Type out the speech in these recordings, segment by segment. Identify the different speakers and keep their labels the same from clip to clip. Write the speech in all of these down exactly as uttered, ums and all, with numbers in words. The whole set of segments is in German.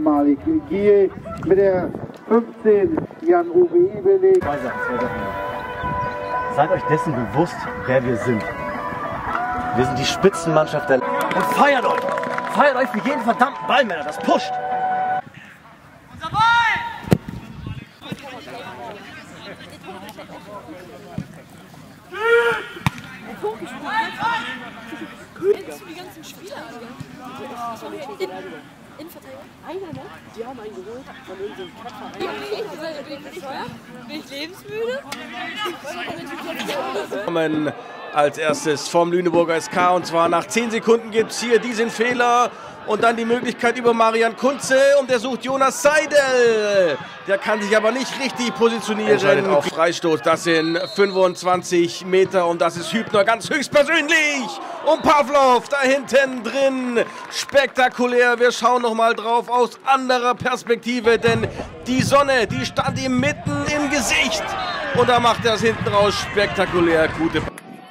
Speaker 1: erstmalig. Giel mit der fünfzehn, Jan-Uwe Ebeling.
Speaker 2: Zwei Sachen, zwei Sachen. Seid euch dessen bewusst, wer wir sind. Wir sind die Spitzenmannschaft der... Und feiert euch! Feiert euch für jeden verdammten Ball, Männer, das pusht!
Speaker 3: Unser Ball! Die ganzen Spieler. Innenverteidiger? Einer, ne? Die haben einen geholt von irgendeinem Kackverein. Bin ich bescheuert? Bin ich lebensmüde?
Speaker 4: Kommen als erstes vom Lüneburger S K und zwar nach zehn Sekunden gibt es hier diesen Fehler und dann die Möglichkeit über Marian Kunze und der sucht Jonas Seidel. Der kann sich aber nicht richtig positionieren auf Freistoß. Das sind fünfundzwanzig Meter und das ist Hübner ganz höchstpersönlich. Und Pavlov da hinten drin. Spektakulär. Wir schauen noch mal drauf aus anderer Perspektive, denn die Sonne, die stand ihm mitten im Gesicht. Und da macht er es hinten raus spektakulär. Gute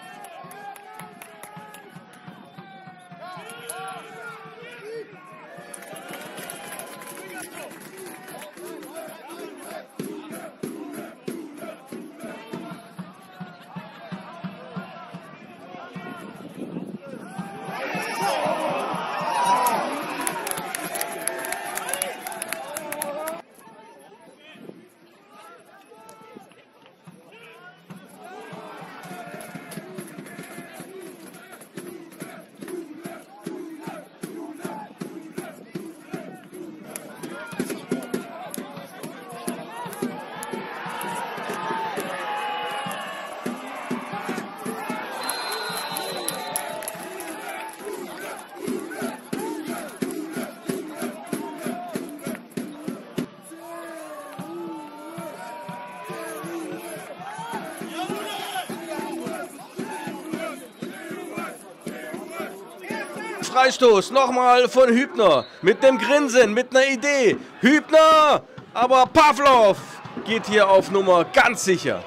Speaker 4: Freistoß, nochmal von Hübner, mit einem Grinsen, mit einer Idee. Hübner, aber Pavlov geht hier auf Nummer ganz sicher.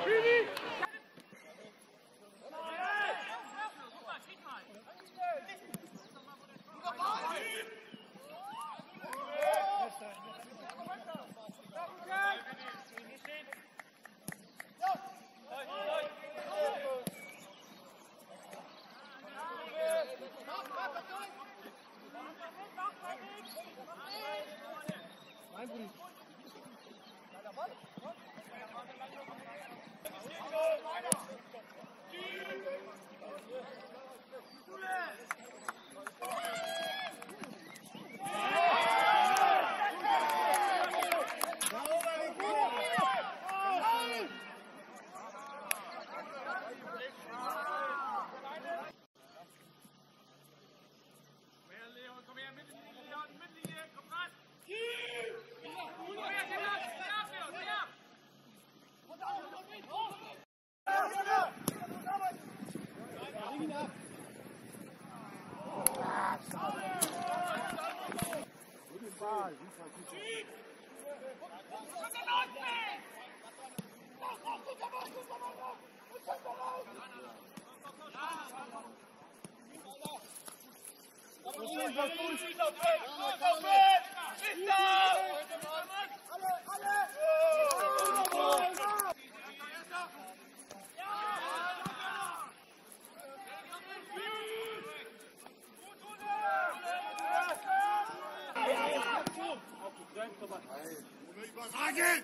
Speaker 5: Überragend!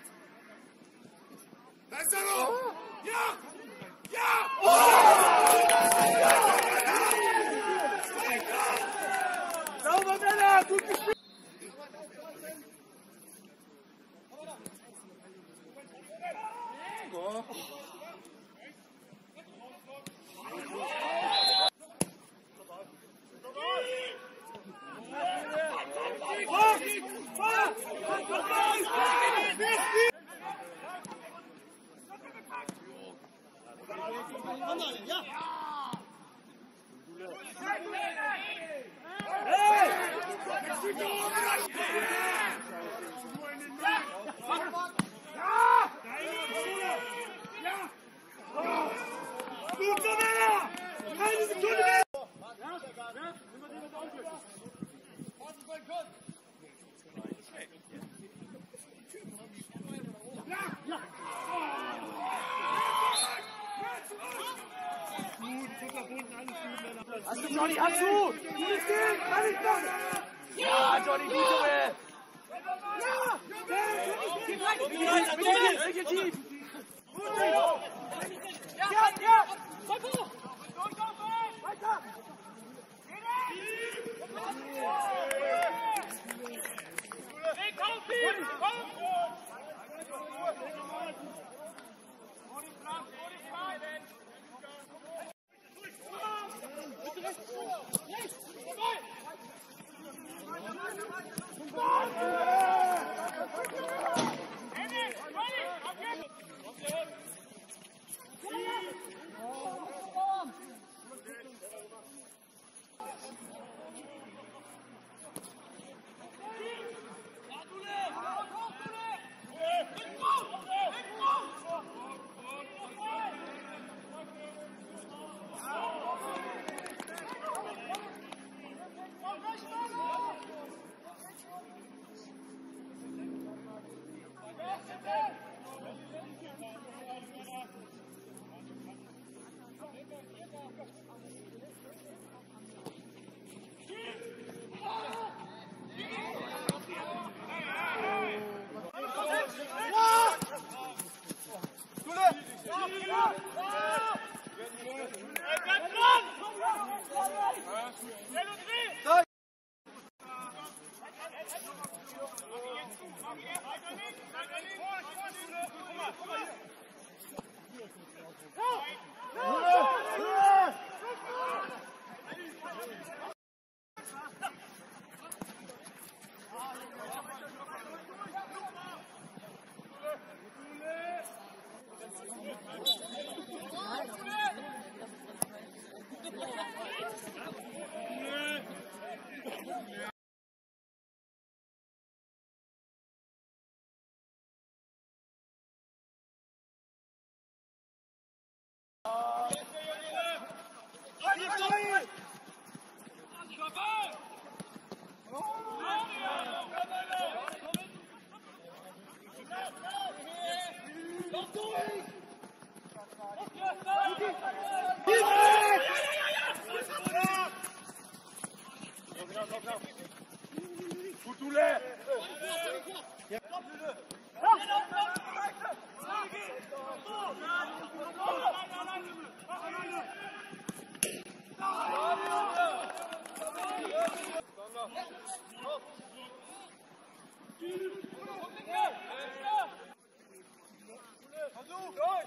Speaker 5: Da ist er noch! Ja! Ja! Oh! Sauber, Männer! Gut gespielt! Oh. Hey.
Speaker 2: Dazu! Ja, Johnny, gut, Junge!
Speaker 5: Ja! Ja! Ja! Weiter! Versuch!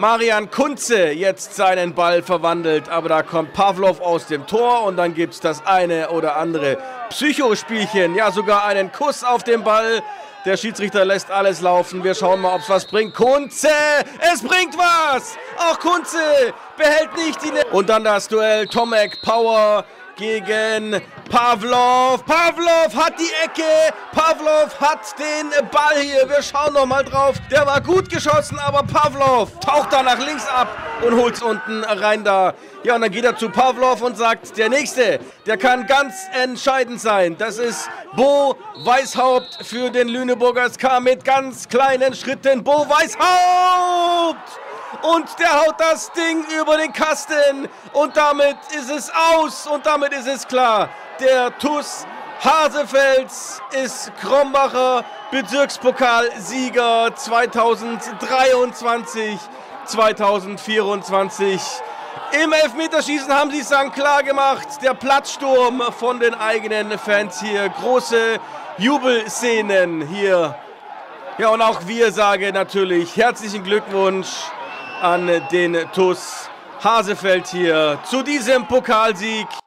Speaker 4: Marian Kunze jetzt seinen Ball verwandelt, aber da kommt Pavlov aus dem Tor und dann gibt es das eine oder andere Psychospielchen, ja sogar einen Kuss auf den Ball. Der Schiedsrichter lässt alles laufen, wir schauen mal, ob es was bringt. Kunze, es bringt was! Auch Kunze behält nicht die... Ne und dann das Duell Tomek Power gegen Pavlov. Pavlov hat die Ecke. Pavlov hat den Ball hier. Wir schauen noch mal drauf. Der war gut geschossen, aber Pavlov taucht da nach links ab und holt es unten rein da. Ja, und dann geht er zu Pavlov und sagt, der Nächste, der kann ganz entscheidend sein. Das ist Bo Weishaupt für den Lüneburger S K mit ganz kleinen Schritten. Bo Weishaupt! Und der haut das Ding über den Kasten und damit ist es aus und damit ist es klar. Der T U S Hasefels ist Krombacher Bezirkspokalsieger zweitausenddreiundzwanzig, zweitausendvierundzwanzig. Im Elfmeterschießen haben sie es dann klar gemacht. Der Platzsturm von den eigenen Fans hier. Große Jubelszenen hier. Ja, und auch wir sagen natürlich herzlichen Glückwunsch an den T U S Hasefeld hier zu diesem Pokalsieg.